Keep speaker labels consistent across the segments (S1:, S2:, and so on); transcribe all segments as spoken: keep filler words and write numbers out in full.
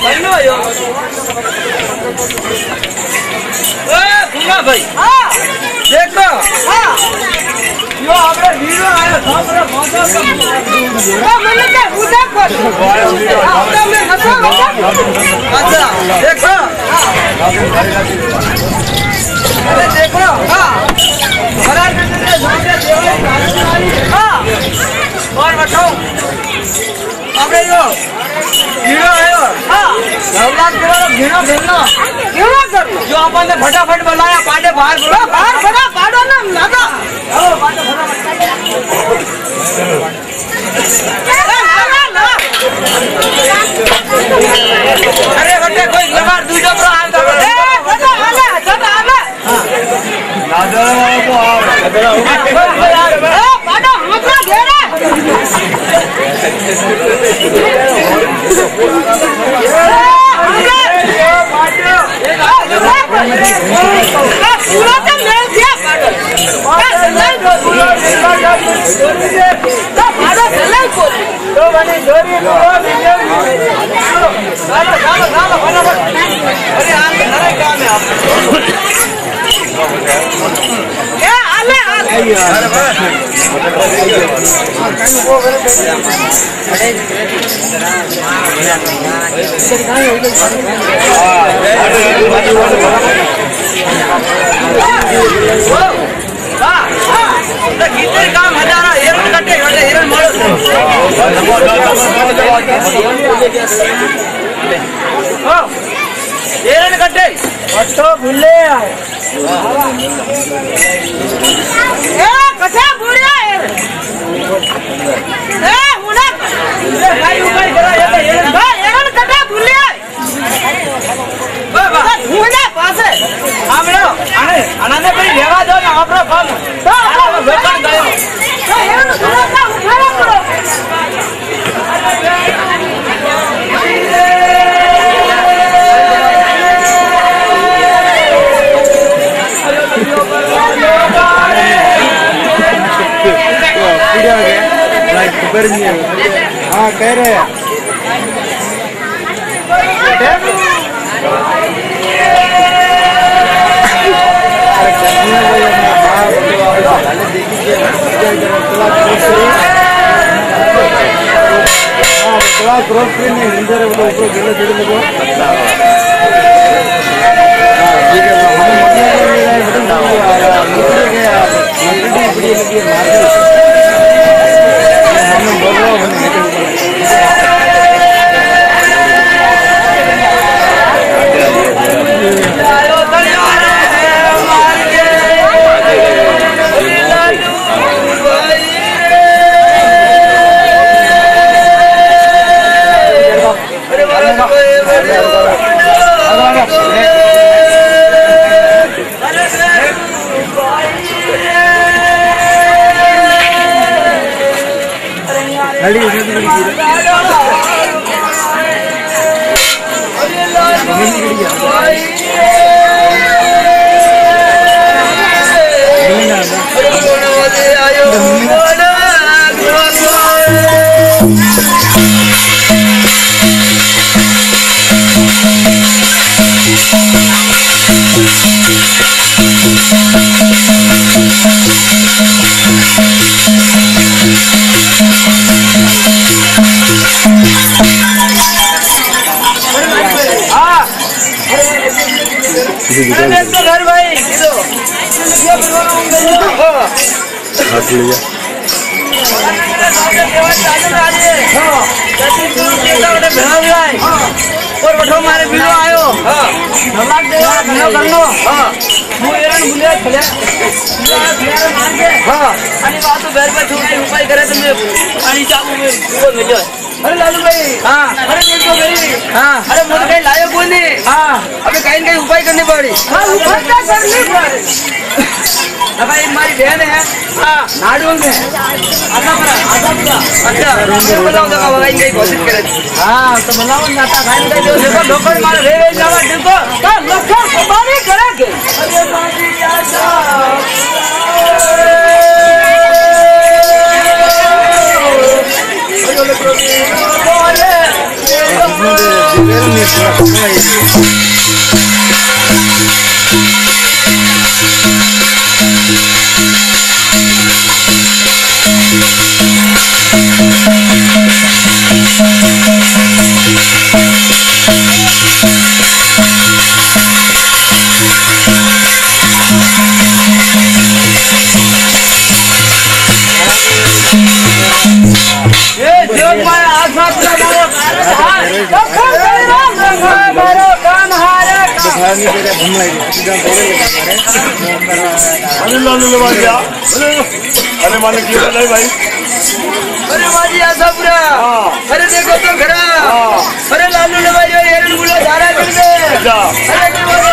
S1: बनो यो ए कुना भाई हां देखो हां यो हमरे हीरो आयो सामने माता का तो मैंने क्या उधर को आपने में नसा अच्छा देखो अरे देखो हां बड़ा सामने देवाली हां और बताओ अबे यो हीरो आयो हां नवलात करो हीरो खेलना हीरो कर जो अपन ने फटाफट बुलाया पाटे बाहर बोलो बाहर बड़ा पाडो ना लगा आओ पाटे फटाफट अरे बटे कोई लगा दूजो पर आ ए बड़ा आले सब आले लादो को आओ ए पाडो हाथ दे रे पूरा तो मेल दिया पाडो तो पाडो चले को तो बनी जोरी को चलो चलो चलो फटाफट अरे आने अरे काम है आप ए आले आले अरे बस कितने काम हजारा हिरण कटे हिरण मारो हिरण कटे तो भूले ए कथा बुढ़िया ए मुना भाई ऊपर करा ये हिरण भाई हिरण कटा भूले बाबा मुना पास है हमरो आने आने पे लेवा दो ना आपरो काम तो बेकार गयो तो हिरण थोड़ा सा उठाया करो हाँ कह रहे हैं क्रॉस ट्रेन में हिंदर ऊपर गेले चढ़े लोग ठीक है हम मध्य घर भाई और बैठो मारे वीडियो आयो नलाक देवा वीडियो कर लो हां वो एरन भूले खले यार मार के हां अनि बात तो घर पे छोड़ी उपाय करे तुम पानी चाबू में वो मिलो अरे लालू भाई हां अरे देखो भाई हां अरे मुझे कहीं लायो कोई नहीं हां अबे कहीं कहीं उपाय करनी पड़ी हां उपाय क्या करनी पड़ी अब एक हमारी बहन है हां नाडू में आधा पर आधा पूरा अच्छा मैं बताऊं तो कब कहीं कोशिश करे हां तो बनाओ ना था खाने का जो देखो लोकल मार रे रे जावा देखो का लखा कमानी करेंगे अरे बाजी आजा बोले
S2: अरे लालू लवाजिया अरे मान क्यों नहीं भाई
S1: अरे माजी ऐसा पूरा अरे देखो तो खरा अरे लालू लवाजिया एरन बुला धारा कर दे अरे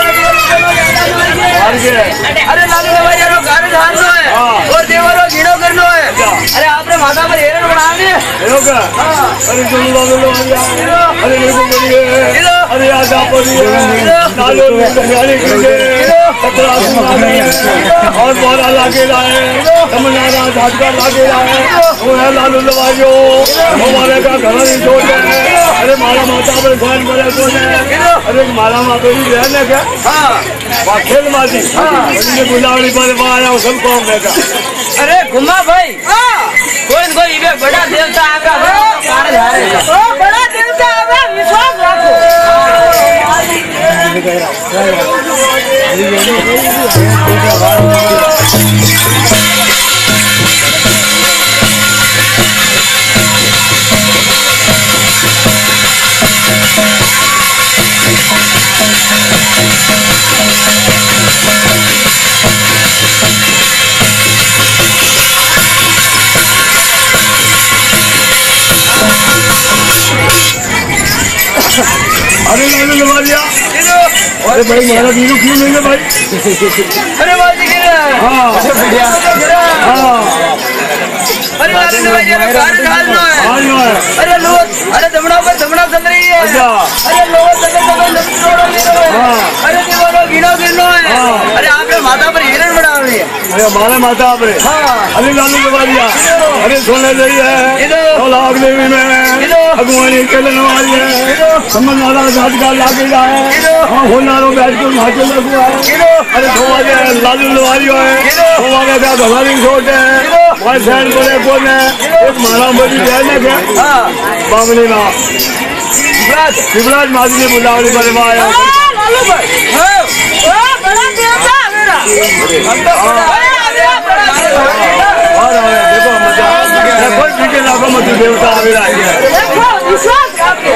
S1: अरे लालू लवाजिया रो घर धारनो है और देवरो घीड़ो करनो है अरे आपने माथा पर एरन बनाने
S2: अरे जो लालू लवाजिया अरे देखो बोलिए अरे आजा बोलिए लालू लवाजिया के खतरा सुनाने और बोला लागे लाए तमन्ना झाटका लागे लाए वो है लालू लवाजियो हमारे का घर नहीं छोड़ दे अरे माला माता पर ध्यान करे तो अरे माला माता भी बहन है क्या हाँ खेल माजी उनने बुलावड़ी पर आया सब कौन देगा
S1: अरे घुमा भाई कोई न कोई ये बड़ा देवता आगा कार जा रहे हैं ओ बड़ा देवता आगा विश्वास रखो
S2: अरे लालू लवाजिया अरे भाई मारा वीरू क्यों नहीं है भाई
S1: अरे बाजी गिरा
S2: हाँ हाँ
S1: अरे लालू लवाजिया रो कार डालना है अरे लो अरे धमड़ा पर धमड़ा चल रही है अरे लो चले चले लपटोड़ो गिरो है अरे दीवारो गिनो गिनो है अरे आपने माथा पर हिरण बना रही है
S2: अरे हमारे माता पे अरे लालू लवाजिया अरे सोने रही है लाख देवी में भगवानी के वाली है समझ वाला झाटका लागे जाए हाँ होनारो बैठ कर नाचे लगुआ है अरे धोवागे लालू लवाजियो है धोवागे का भगवानी छोट है भाई सैन बोले कौन है एक माला बड़ी बहन है क्या बामनी ना शिवराज शिवराज माजी ने बुलावड़ी पर आया
S1: लालू भाई हां बड़ा देवता मेरा
S2: और देखो मजा देखो पीके लाखों मत देवता आ रहा है
S1: देखो विश्वास आपके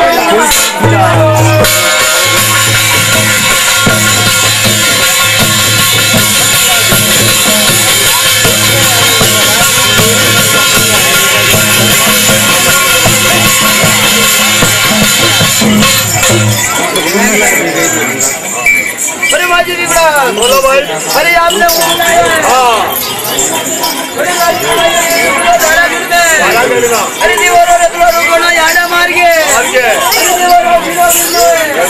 S1: अरे बाजी भी बड़ा
S2: बोलो भाई
S1: अरे आपने
S2: हाँ
S1: अरे बाजी धारा गिर दे
S2: देगा
S1: अरे दीवारों ने तुला रुको ना याडा मार के
S2: मार के
S1: अरे दीवारों गिरो गिरो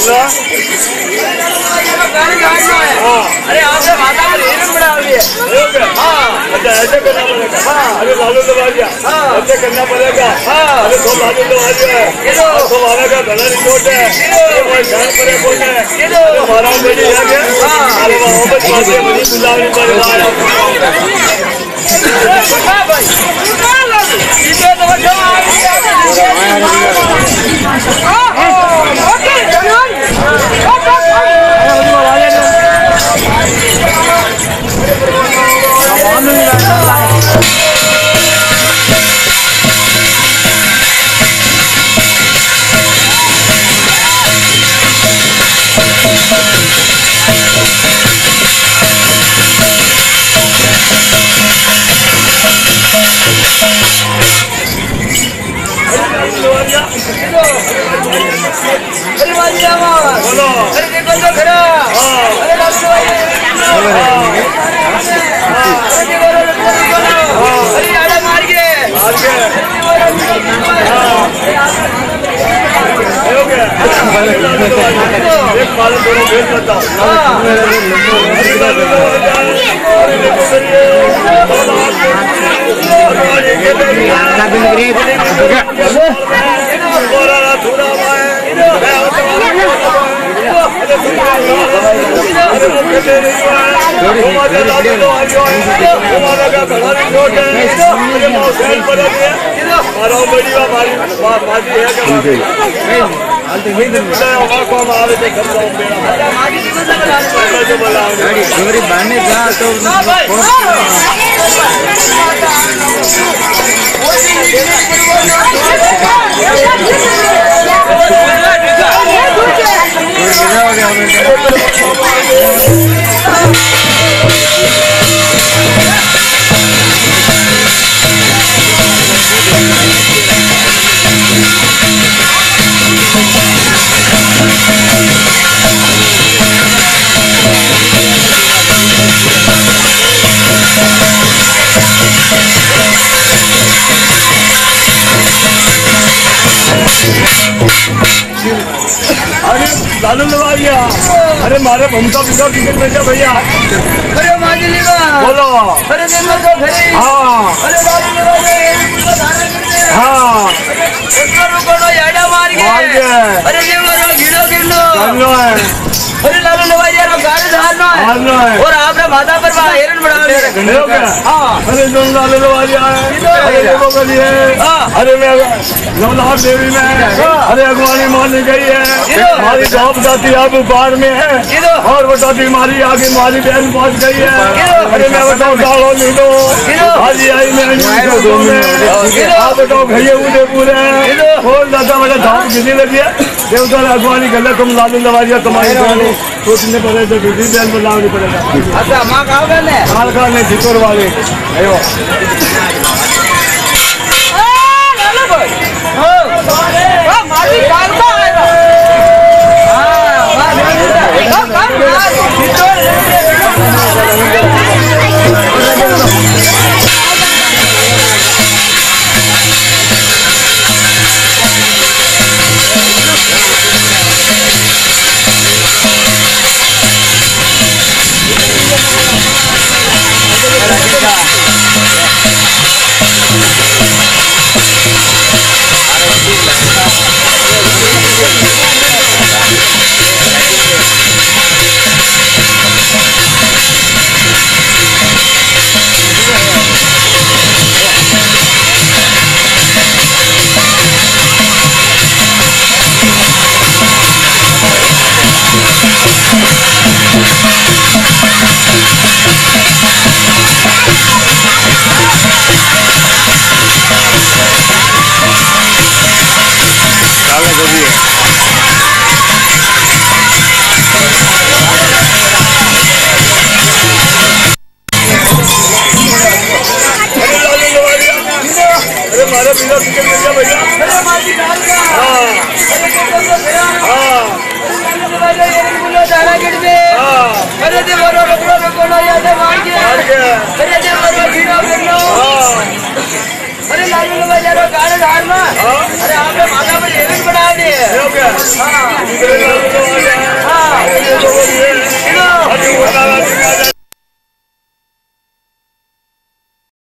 S1: गाड़ी गाड़ना है अरे आपने माता पर हिरण बना हुई है हाँ
S2: अच्छा ऐसे करना पड़ेगा हाँ अरे लालू लवाजिया ऐसे करना पड़ेगा हाँ अरे तो लालू लवाजिया है तो हमारे का गला नहीं छोटे है भाई ध्यान पड़े बोल है हमारा बड़ी है क्या अरे मोहम्मद बाजी बड़ी बुलावड़ी पर आया
S1: भाई इसे तो बच्चा ओके अरे बाजी बोलो अरे देखो तो खरा अरे लालू अरे देखो अरे याडा मार के
S2: मार के एक मालूम दोनों भेज करता हूँ
S3: बांधने जा तो
S1: हो गया
S2: अरे लालू लवारिया, अरे मारे भूमका पिता टिकट भेजा भैया।
S1: अरे माजली का
S2: बोलो।
S1: अरे देवर को फिर
S2: हाँ
S1: अरे लालू लवारिया
S2: हाँ
S1: रुको नो याडा मार के
S2: मार के
S1: अरे देवर को गिरो गिरो
S2: करना है।
S1: अरे लालू लवारिया को गाड़ी धारना है
S2: मारना है।
S1: और आपने माथा पर हेरन बढ़ा
S2: हो गया।
S1: हाँ
S2: अरे जो लालू लवारिया है, अरे देखो कभी है। अरे मैं नवनाथ देवी में अरे अगवानी मारने गई है, हमारी जॉब जाती है अब बाढ़ में है और बताती हमारी आगे हमारी बहन पहुंच गई है। अरे मैं बताऊँ डालो नहीं दो आज आई मैं आप बताओ भैया उदयपुर है और दादा मेरा धाम गिरने लगी है। देवता अगवानी गलत तुम लालू लवारिया तुम्हारी सोचने पड़े तो दूसरी बहन को लाभ नहीं पड़ेगा।
S1: अच्छा माँ कहाँ गए ने
S2: काल का नहीं चित्तौड़ वाले अयो
S1: लालू भाई हाँ मारी काल का आएगा हाँ मारी हाँ काल अरे देवर रुको रुको नो याद मार के अरे देवर गिरो गिरो अरे लालू लवारिया रो गाड़ी धारना अरे आपने माथा पर हेरन बढ़ा दे
S2: हो गया।
S1: हाँ हाँ